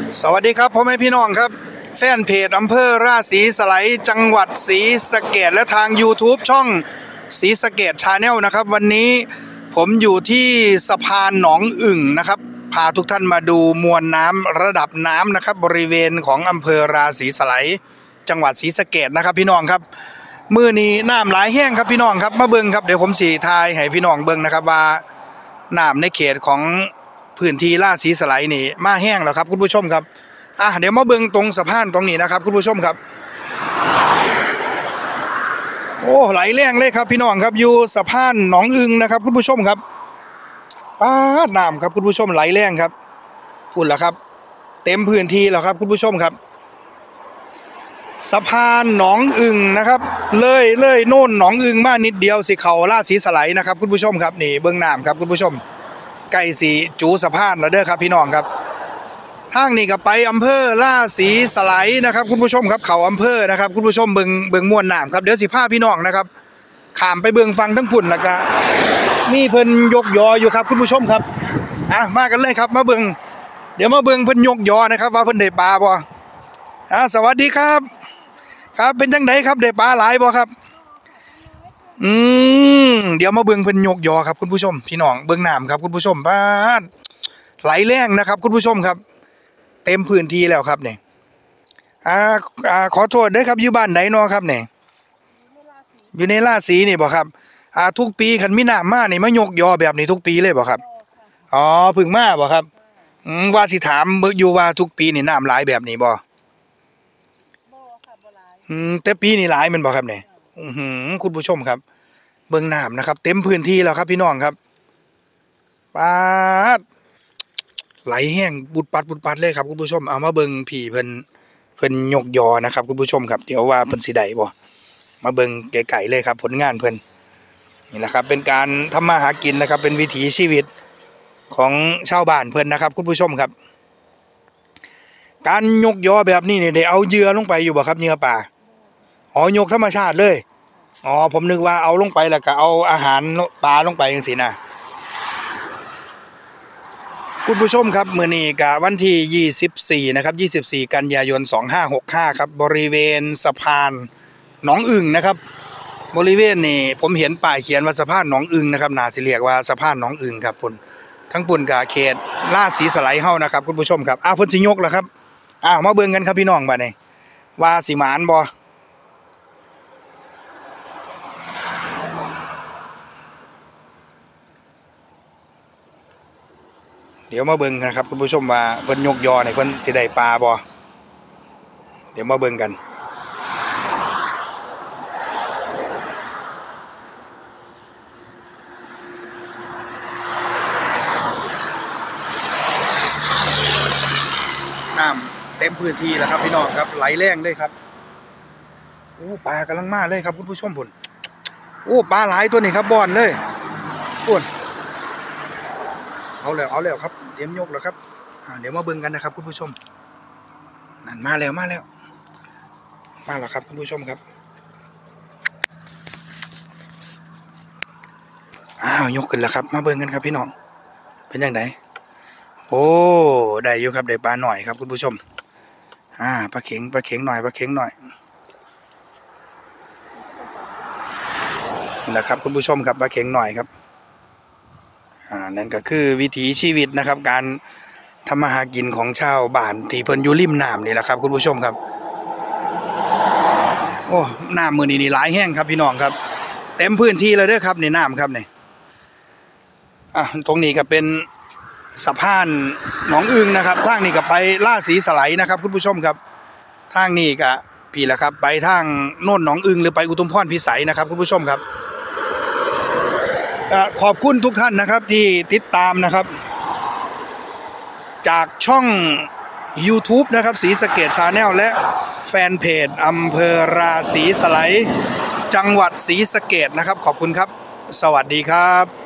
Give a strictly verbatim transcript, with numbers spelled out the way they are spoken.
สวัสดีครับพ่อแม่พี่น้องครับแฟนเพจอำเภอราศีสไลยจังหวัดศรีสะเกษและทาง YouTube ช่องศรีสะเกษชาแนลนะครับวันนี้ผมอยู่ที่สะพานหนองอึ่งนะครับพาทุกท่านมาดูมวลน้ำระดับน้ำนะครับบริเวณของอำเภอราศีสไลยจังหวัดศรีสะเกษนะครับพี่น้องครับมื้อนี้น้ำหลายแห้งครับพี่น้องครับมาเบิ่งครับเดี๋ยวผมสีทายให้พี่น้องเบิ่งนะครับว่าน้ำในเขตของพื้นที่ราศีสไลยนี่มาแห้งแล้วครับคุณผู้ชมครับอ่ะเดี๋ยวมาเบิ่งตรงสะพานตรงนี้นะครับคุณผู้ชมครับโอ้ไหลแรงเลยครับพี่น้องครับอยู่สะพานหนองอึงนะครับคุณผู้ชมครับป้าดน้ำครับคุณผู้ชมไหลแรงครับพูดแล้วครับเต็มพื้นที่แล้วครับคุณผู้ชมครับสะพานหนองอึงนะครับเลยเลยโน่นหนองอึงมานิดเดียวสิเขาราศีสไลยนะครับคุณผู้ชมครับนี่เบิ่งน้ำครับคุณผู้ชมใกล้สีจูสะพานแล้วเด้อครับพี่น้องครับทางนี้ก็ไปอำเภอราศีสไลยนะครับคุณผู้ชมครับเขาอำเภอนะครับคุณผู้ชมเบิ่งเบิ่งมวลน้ำครับเดี๋ยวสิพาพี่น้องนะครับข้ามไปเบิ่งฟังทั้งพุ่นแล้วก็มีเพิ่นยกยออยู่ครับคุณผู้ชมครับอ่ะมากันเลยครับมาเบิ่งเดี๋ยวมาเบิ่งเพิ่นยกยอนะครับว่าเพิ่นได้ปลาบ่อ่ะสวัสดีครับครับเป็นจังไดครับได้ปลาหลายบ่ครับอืมเดี๋ยวมาเบิ่งเพิ่นยกยอครับคุณผู้ชมพี่น้องเบิ่งน้ำครับคุณผู้ชมบ้านไหลแรงนะครับคุณผู้ชมครับเต็มพื้นที่แล้วครับเนี่ยอ่าอ่าขอโทษด้วยครับอยู่บ้านไหนเนาะครับเนี่ยอยู่ในราศีนี่บ่ครับอ่าทุกปีคันมีน้ำมานี่มายกยอแบบนี้ทุกปีเลยบ่ครับอ๋อเพิ่งมาบ่ครับอืมว่าสิถามอยู่ว่าทุกปีนี่น้ำหลายแบบนี้บ่อืมแต่ปีนี้หลายมันบ่ครับเนี่ยอือหือคุณผู้ชมครับเบิ่งน้ำนะครับเต็มพื้นที่แล้วครับพี่น้องครับปาดไหลแห้งบุดปัดบุดปัดเลยครับคุณผู้ชมเอามาเบิ่งผีเพิ่นเพิ่นยกยอนะครับคุณผู้ชมครับเดี๋ยวว่าเพิ่นสิได้บ่มาเบิ่งไกลๆเลยครับผลงานเพิ่นนี่แหละครับเป็นการทำมาหากินนะครับเป็นวิถีชีวิตของชาวบ้านเพิ่นนะครับคุณผู้ชมครับการยกยอแบบนี้เนี่ยได้เอาเหยื่อลงไปอยู่บ่ครับเหยื่อปลาอ๋อยกธรรมชาติเลยอ๋อผมนึกว่าเอาลงไปแล้วก็เอาอาหารปลาลงไปจังซี่นะคุณผู้ชมครับมื้อนี้ก็วันที่ยี่สิบสี่นะครับยี่สิบสี่กันยายนสองห้าหกห้าครับบริเวณสะพานหนองอึ่งนะครับบริเวณนี้ผมเห็นป้ายเขียนว่าสะพานหนองอึ่งนะครับน่าสิเรียกว่าสะพานหนองอึ่งครับพุ่นทั้งปุ่นกับเขตราศีสไลยเฮานะครับคุณผู้ชมครับอ้าวเพิ่นสิยกแล้วครับอ้าวมาเบิ่งกันครับพี่น้องบัดนี้ว่าสิหมานบ่เดี๋ยวมาเบิ่งนะครับคุณผู้ชมว่าเพิ่นยกยอเนี่ยเพิ่นสิได้ปลาบ่เดี๋ยวมาเบิ่งกันน้ำเต็มพื้นที่แล้วครับพี่น้องครับไหลแรงเลยครับโอ้ปลากำลังมาเลยครับคุณผู้ชมพุ่นโอ้ปลาหลายตัวนี่ครับบ่อนเลยพุ่นเอาแล้วเอาแล้วครับเตรียมยกแล้วครับเดี๋ยวมาเบิ่งกันนะครับคุณผู้ชมนั่นมาแล้วมาแล้วมาแล้วครับคุณผู้ชมครับอ้าวยกขึ้นแล้วครับมาเบิ่งกันครับพี่น้องเป็นยังไงโอ้ได้อยู่ครับได้ปลาหน่อยครับคุณผู้ชมอ่าปลาเข็งปลาเข็งหน่อยปลาเข็งหน่อยนี่แหละครับคุณผู้ชมครับปลาเข็งหน่อยครับอ่านั่นก็คือวิถีชีวิตนะครับการทำมาหากินของชาวบ้านที่เพิ่นอยู่ริมน้ำนี่แหละครับคุณผู้ชมครับโอ้น้ำมือนี้นี่หลายแห้งครับพี่น้องครับเต็มพื้นที่เลยเด้อครับในน้ำครับนี่อ่ะตรงนี้ก็เป็นสะพานหนองอึงนะครับทางนี้ก็ไปราศีสไลยนะครับคุณผู้ชมครับทางนี้ก็พี่แหละครับไปทางโน่นหนองอึงหรือไปอุทุมพรพิสัยนะครับคุณผู้ชมครับขอบคุณทุกท่านนะครับที่ติดตามนะครับจากช่อง YouTube นะครับศรีสะเกษชาแนลและแฟนเพจอำเภอราศีสไลยจังหวัดศรีสะเกษนะครับขอบคุณครับสวัสดีครับ